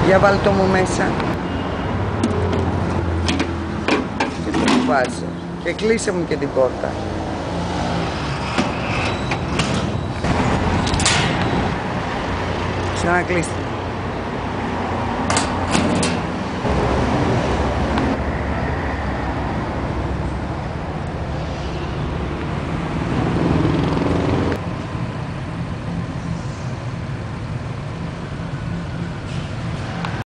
Για βάλ' το μου μέσα. Και το βάζω. Και κλείσε μου και την πόρτα. Ξανακλείστε.